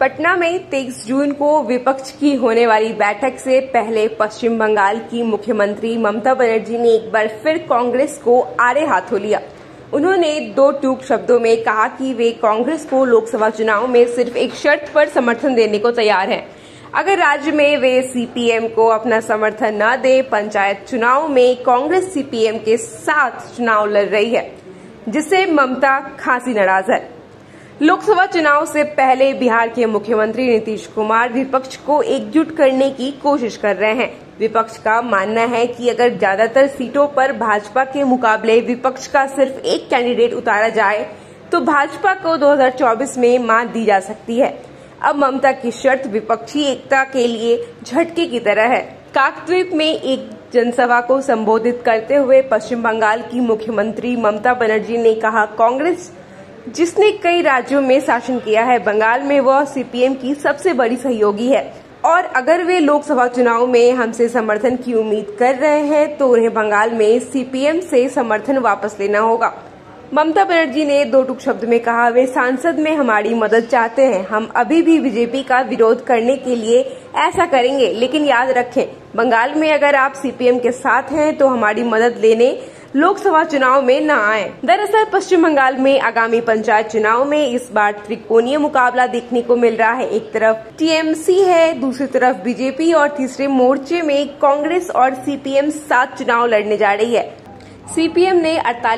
पटना में 23 जून को विपक्ष की होने वाली बैठक से पहले पश्चिम बंगाल की मुख्यमंत्री ममता बनर्जी ने एक बार फिर कांग्रेस को आड़े हाथों लिया। उन्होंने दो टूक शब्दों में कहा कि वे कांग्रेस को लोकसभा चुनाव में सिर्फ एक शर्त पर समर्थन देने को तैयार हैं। अगर राज्य में वे सीपीएम को अपना समर्थन न दे, पंचायत चुनाव में कांग्रेस सीपीएम के साथ चुनाव लड़ रही है, जिससे ममता खासी नाराज है। लोकसभा चुनाव से पहले बिहार के मुख्यमंत्री नीतीश कुमार विपक्ष को एकजुट करने की कोशिश कर रहे हैं। विपक्ष का मानना है कि अगर ज्यादातर सीटों पर भाजपा के मुकाबले विपक्ष का सिर्फ एक कैंडिडेट उतारा जाए तो भाजपा को 2024 में मात दी जा सकती है। अब ममता की शर्त विपक्षी एकता के लिए झटके की तरह है। काकद्वीप में एक जनसभा को संबोधित करते हुए पश्चिम बंगाल की मुख्यमंत्री ममता बनर्जी ने कहा, कांग्रेस जिसने कई राज्यों में शासन किया है, बंगाल में वह सीपीएम की सबसे बड़ी सहयोगी है और अगर वे लोकसभा चुनाव में हमसे समर्थन की उम्मीद कर रहे हैं तो उन्हें बंगाल में सीपीएम से समर्थन वापस लेना होगा। ममता बनर्जी ने दो टूक शब्द में कहा, वे सांसद में हमारी मदद चाहते हैं। हम अभी भी बीजेपी का विरोध करने के लिए ऐसा करेंगे, लेकिन याद रखें, बंगाल में अगर आप सीपीएम के साथ हैं तो हमारी मदद लेने लोकसभा चुनाव में न आए। दरअसल पश्चिम बंगाल में आगामी पंचायत चुनाव में इस बार त्रिकोणीय मुकाबला देखने को मिल रहा है। एक तरफ टीएमसी है, दूसरी तरफ बीजेपी और तीसरे मोर्चे में कांग्रेस और सीपीएम साथ चुनाव लड़ने जा रही है। सीपीएम ने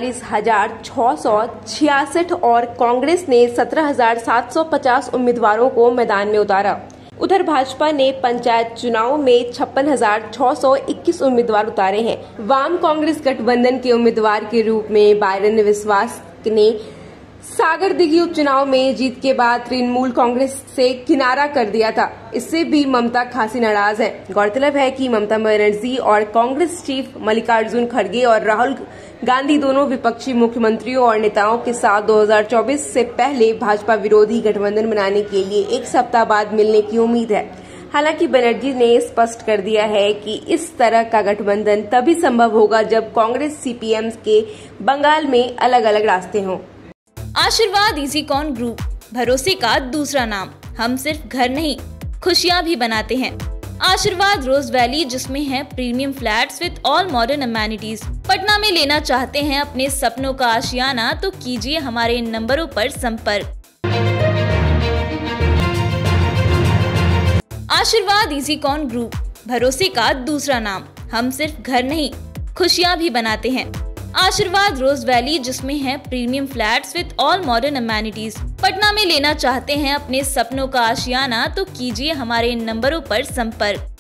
48,666 और कांग्रेस ने 17,750 उम्मीदवारों को मैदान में उतारा। उधर भाजपा ने पंचायत चुनाव में 56,621 उम्मीदवार उतारे हैं। वाम कांग्रेस गठबंधन के उम्मीदवार के रूप में बायरन विश्वास ने सागरदिघी उपचुनाव में जीत के बाद तृणमूल कांग्रेस से किनारा कर दिया था। इससे भी ममता खासी नाराज है। गौरतलब है कि ममता बनर्जी और कांग्रेस चीफ मल्लिकार्जुन खड़गे और राहुल गांधी दोनों विपक्षी मुख्यमंत्रियों और नेताओं के साथ 2024 से पहले भाजपा विरोधी गठबंधन बनाने के लिए एक सप्ताह बाद मिलने की उम्मीद है। हालांकि बनर्जी ने स्पष्ट कर दिया है कि इस तरह का गठबंधन तभी संभव होगा जब कांग्रेस सीपीएम के बंगाल में अलग अलग रास्ते हों। आशीर्वाद इजीकॉन ग्रुप, भरोसे का दूसरा नाम। हम सिर्फ घर नहीं, खुशियां भी बनाते हैं। आशीर्वाद रोज वैली, जिसमें है premium flats with all modern amenities. Patna में लेना चाहते हैं अपने सपनों का आशियाना, तो कीजिए हमारे इन नंबरों पर संपर्क। आशीर्वाद इजीकॉन ग्रुप, भरोसे का दूसरा नाम। हम सिर्फ घर नहीं, खुशियां भी बनाते हैं। आशीर्वाद रोज वैली, जिसमें है premium flats with all modern amenities. Patna में लेना चाहते हैं अपने सपनों का आशियाना, तो कीजिए हमारे इन नंबरों पर संपर्क।